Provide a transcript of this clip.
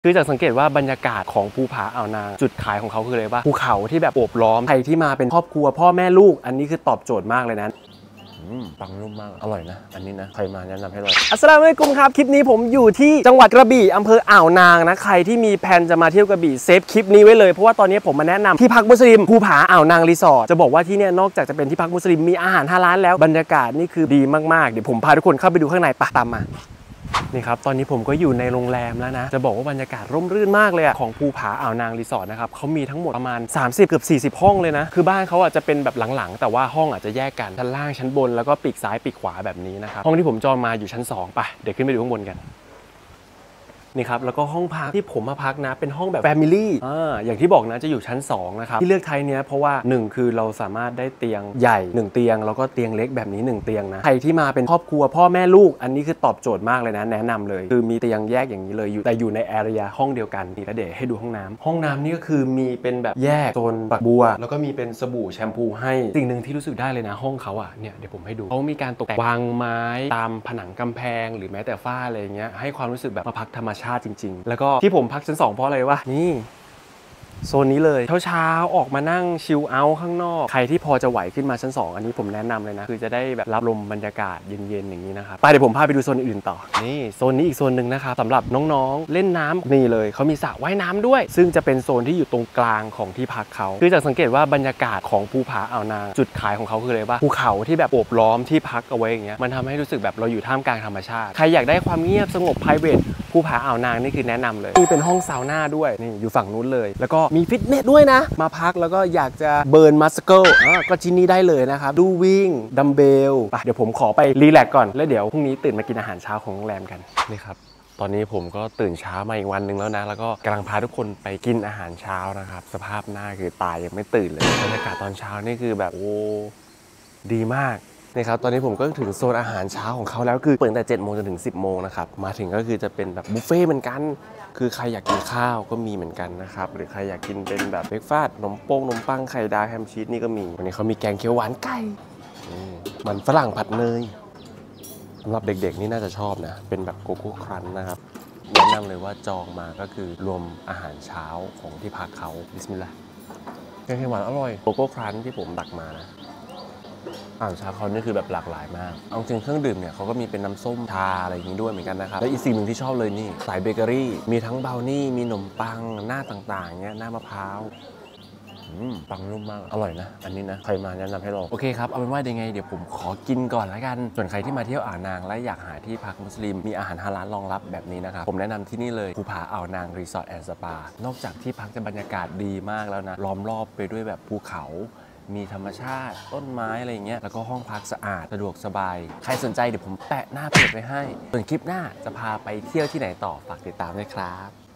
คือจากสังเกตว่าบรรยากาศของภูผาอ่าวนางจุดขายของเขาคืออะไรป่ะภูเขาที่แบบโอบล้อมใครที่มาเป็นครอบครัวพ่อแม่ลูกอันนี้คือตอบโจทย์มากเลยนะปังนุ่มมากอร่อยนะอันนี้นะใครมาแนะนำให้เลยอัสสลามุอะลัยกุมครับคลิปนี้ผมอยู่ที่จังหวัดกระบี่อำเภออ่าวนางนะใครที่มีแผนจะมาเที่ยวกระบี่เซฟคลิปนี้ไว้เลยเพราะว่าตอนนี้ผมมาแนะนำที่พักมุสลิมภูผาอ่าวนางรีสอร์ทจะบอกว่าที่นี่นอกจากจะเป็นที่พักมุสลิมมีอาหาร5 ร้านแล้วบรรยากาศนี่คือดีมากๆเดี๋ยวผมพาทุกคนเข้าไปดูข้างในปะตามมานี่ครับตอนนี้ผมก็อยู่ในโรงแรมแล้วนะจะบอกว่าบรรยากาศร่มรื่นมากเลยอะของภูผาอ่าวนางรีสอร์ทนะครับเขามีทั้งหมดประมาณ30เกือบ40ห้องเลยนะคือบ้านเขาอาจจะเป็นแบบหลังๆแต่ว่าห้องอาจจะแยกกันชั้นล่างชั้นบนแล้วก็ปีกซ้ายปีกขวาแบบนี้นะครับห้องที่ผมจองมาอยู่ชั้น2ไปเดี๋ยวขึ้นไปดูข้างบนกันนี่ครับแล้วก็ห้องพักที่ผมมาพักนะเป็นห้องแบบ Family อย่างที่บอกนะจะอยู่ชั้น2นะครับที่เลือกไทยเนี้ยเพราะว่า1คือเราสามารถได้เตียงใหญ่1เตียงแล้วก็เตียงเล็กแบบนี้1เตียงนะใครที่มาเป็นครอบครัวพ่อแม่ลูกอันนี้คือตอบโจทย์มากเลยนะแนะนำเลยคือมีเตียงแยกอย่างนี้เลยอยู่แต่อยู่ในแอเรียห้องเดียวกันนี่แล้วเดี๋ยวให้ดูห้องน้ำนี่ก็คือมีเป็นแบบแยกโซนฝักบัวแล้วก็มีเป็นสบู่แชมพูให้สิ่งหนึ่งที่รู้สึกได้เลยนะห้องเขาเนี่ยเดี๋ยวผมให้ดูเขามีการตกแต่งวางไม้ตามผนังกำแพงหรือแม้แต่ฝ้าอะไรเงี้ยให้ความรู้สึกแบบมาพักธรรมชาติจริงๆแล้วก็ที่ผมพักชั้น2เพราะอะไรวะนี่โซนนี้เลยเช้าออกมานั่งชิลเอาท์ข้างนอกใครที่พอจะไหวขึ้นมาชั้น2อันนี้ผมแนะนำเลยนะคือจะได้แบบรับลมบรรยากาศเย็นๆอย่างนี้นะครับไปเดี๋ยวผมพาไปดูโซนอื่นต่อนี่โซนนี้อีกโซนหนึ่งนะครับสำหรับน้องๆเล่นน้ำนี่เลยเขามีสระว่ายน้ำด้วยซึ่งจะเป็นโซนที่อยู่ตรงกลางของที่พักเขาคือจากสังเกตว่าบรรยากาศของภูผาอ่าวนางจุดขายของเขาคืออะไรป่ะภูเขาที่แบบโอบล้อมที่พักเอาไว้อย่างเงี้ยมันทำให้รู้สึกแบบเราอยู่ท่ามกลางธรรมชาติใครอยากได้ความเงียบสงบ private ภูผาอ่าวนางนี่คือแนะนำเลยนี่เป็นห้องซาวน่าด้วยนี่อยู่ฝั่งนู้นเลยแล้วก็มีฟิตเนสด้วยนะมาพักแล้วก็อยากจะเบิร์นมัสเกิลก็ที่นี่ได้เลยนะครับดูวิ่งดัมเบลเดี๋ยวผมขอไปรีแลกซ์ก่อนแล้วเดี๋ยวพรุ่งนี้ตื่นมากินอาหารเช้าของโรงแรมกันนี่ครับตอนนี้ผมก็ตื่นเช้ามาอีกวันหนึ่งแล้วนะแล้วก็กำลังพาทุกคนไปกินอาหารเช้านะครับสภาพหน้าคือตายยังไม่ตื่นเลยบรรยากาศตอนเช้านี่คือแบบโอ้ดีมากนี่ครับตอนนี้ผมก็ถึงโซนอาหารเช้าของเขาแล้วคือเปิดตั้งแต่7 โมงจนถึง10 โมงนะครับมาถึงก็คือจะเป็นแบบบุฟเฟ่เหมือนกันคือใครอยากกินข้าวก็มีเหมือนกันนะครับหรือใครอยากกินเป็นแบบเบรกฟาสต์ขนมปังไข่ดาวแฮมชีสนี่ก็มีวันนี้เขามีแกงเขียวหวานไก่มันฝรั่งผัดเนยสำหรับเด็กๆนี่น่าจะชอบนะเป็นแบบโกโก้ครันนะครับแนะนำเลยว่าจองมาก็คือรวมอาหารเช้าของที่พักเขาบิสมิลลาห์แกงเขียวหวานอร่อยโกโก้ครันที่ผมดักมานะอาหารเช้าเขานี่คือแบบหลากหลายมากเอาจริงเครื่องดื่มเนี่ยเขาก็มีเป็นน้ำส้มชาอะไรอย่างนี้ด้วยเหมือนกันนะครับและอีกสิ่งหนึ่งที่ชอบเลยนี่สายเบเกอรี่มีทั้งบราวนี่มีขนมปังหน้าต่างๆเงี้ยหน้ามะพร้าวปังนุ่มมากอร่อยนะอันนี้นะใครมาแนะนำให้ลองโอเคครับเอาเป็นว่ายังไงเดี๋ยวผมขอกินก่อนแล้วกันส่วนใครที่มาเที่ยวอ่าวนางและอยากหาที่พักมุสลิมมีอาหาร5 ร้านรองรับแบบนี้นะครับผมแนะนำที่นี่เลยภูผาอ่าวนางรีสอร์ทแอนด์สปานอกจากที่พักจะบรรยากาศดีมากแล้วนะล้อมรอบไปด้วยแบบภูเขามีธรรมชาติต้นไม้อะไรอย่างเงี้ยแล้วก็ห้องพักสะอาดสะดวกสบายใครสนใจเดี๋ยวผมแปะหน้าเพจไว้ให้ส่วนคลิปหน้าจะพาไปเที่ยวที่ไหนต่อฝากติดตามด้วยครับ